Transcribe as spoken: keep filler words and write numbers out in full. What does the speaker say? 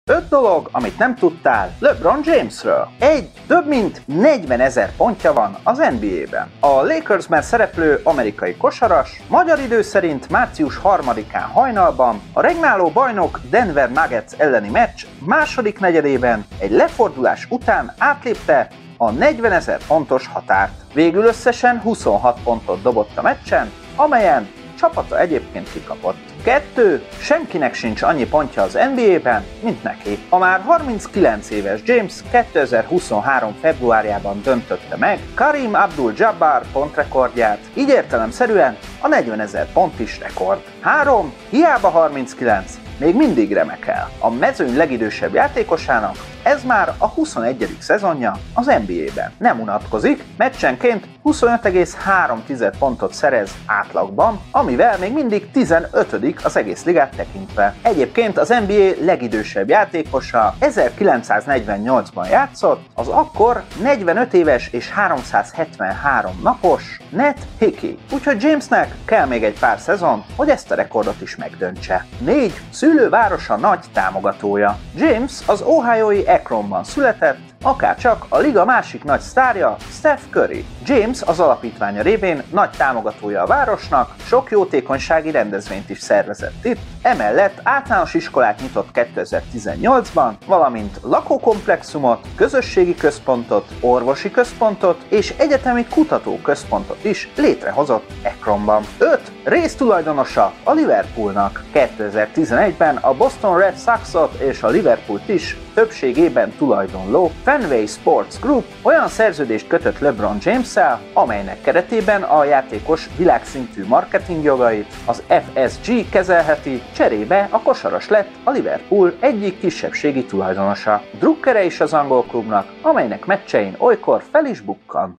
öt dolog, amit nem tudtál LeBron Jamesről. egy. Több mint negyvenezer pontja van az en bé á-ben. A Lakersben szereplő amerikai kosaras magyar idő szerint március harmadikán hajnalban a regnáló bajnok Denver Nuggets elleni meccs második negyedében egy lefordulás után átlépte a negyvenezer pontos határt. Végül összesen huszonhat pontot dobott a meccsen, amelyen csapata egyébként kikapott. kettő. Senkinek sincs annyi pontja az en bé á-ben, mint neki. A már harminckilenc éves James kétezer-huszonhárom februárjában döntötte meg Kareem Abdul-Jabbar pontrekordját, így értelemszerűen a negyvenezer pont is rekord. három. Hiába harminckilenc, még mindig remekel. A mezőny legidősebb játékosának ez már a huszonegyedik szezonja az en bé á-ben. Nem unatkozik, meccsenként huszonöt egész három pontot szerez átlagban, amivel még mindig tizenötödik az egész ligát tekintve. Egyébként az en bé á legidősebb játékosa ezerkilencszáznegyvennyolcban játszott, az akkor negyvenöt éves és háromszázhetvenhárom napos Nate Hickey. Úgyhogy Jamesnek kell még egy pár szezon, hogy ezt a rekordot is megdöntse. négy. Szülővárosa nagy támogatója. James az ohiói Akronban született, akárcsak a liga másik nagy sztárja, Steph Curry. James az alapítványa révén nagy támogatója a városnak, sok jótékonysági rendezvényt is szervezett itt, emellett általános iskolát nyitott kétezer-tizennyolcban, valamint lakókomplexumot, közösségi központot, orvosi központot és egyetemi kutatóközpontot is létrehozott Akronban. öt. Résztulajdonosa a Liverpoolnak. kétezer-tizenegyben a Boston Red Soxot és a Liverpoolt is többségében tulajdonló Fenway Sports Group olyan szerződést kötött LeBron James-szel, amelynek keretében a játékos világszintű marketingjogait az ef es gé kezelheti, cserébe a kosaras lett a Liverpool egyik kisebbségi tulajdonosa. Drukkere is az angol klubnak, amelynek meccsein olykor fel is bukkan.